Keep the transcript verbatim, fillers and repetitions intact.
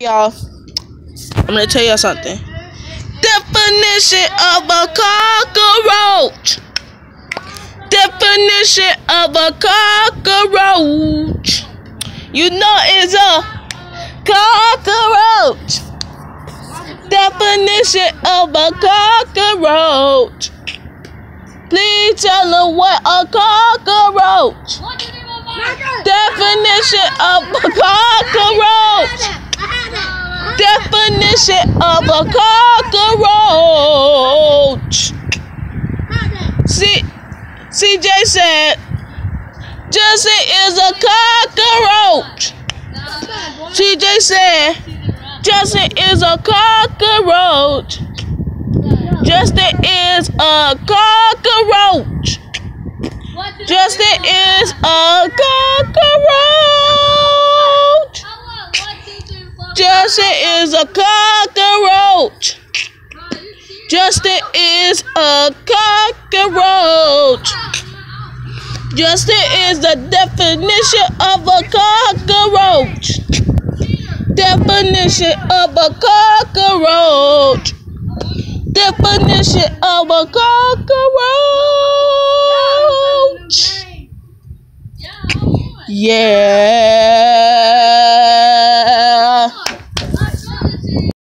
Y'all, I'm gonna tell y'all something. Definition of a cockroach. Definition of a cockroach. You know it's a cockroach. Definition of a cockroach. Please tell them what a cockroach. Definition of a cockroach. Definition of a cockroach. See, C J said, Justin is a cockroach. C J said, Justin is a cockroach. Justin is a cockroach. Justin is a cockroach. Justin is a cockroach. Justin is a cockroach. Justin is the definition of a cockroach. Definition of a cockroach. Definition of a cockroach. Yeah.